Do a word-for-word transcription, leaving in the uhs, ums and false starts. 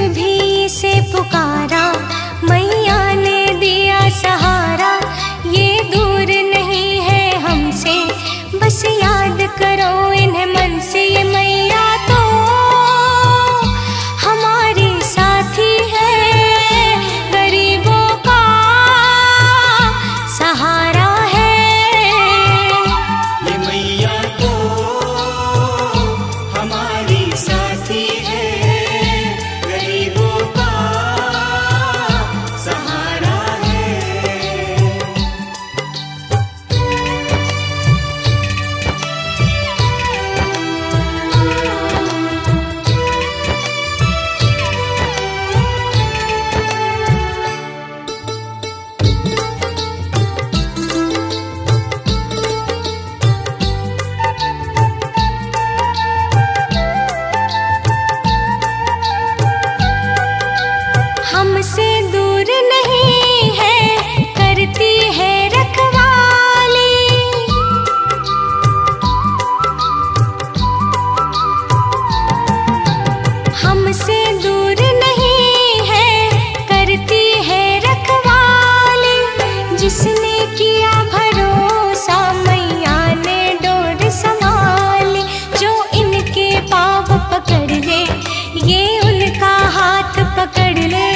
भी से पुकारा, मैया ने दिया सहारा। ये दूर नहीं है हमसे, बस याद करो इन्हें मन से। ये मैया तो हमारी साथी है, गरीबों का सहारा है। ये मैया तो हमारी साथी है, गरीबों का सहारा है। हमसे दूर नहीं है, करती है रखवाली। हमसे दूर नहीं है, करती है रखवाली। जिसने किया भरोसा, मैया ने डोर संभाली। जो इनके पाँव पकड़ ले, ये उनका हाथ पकड़ ले।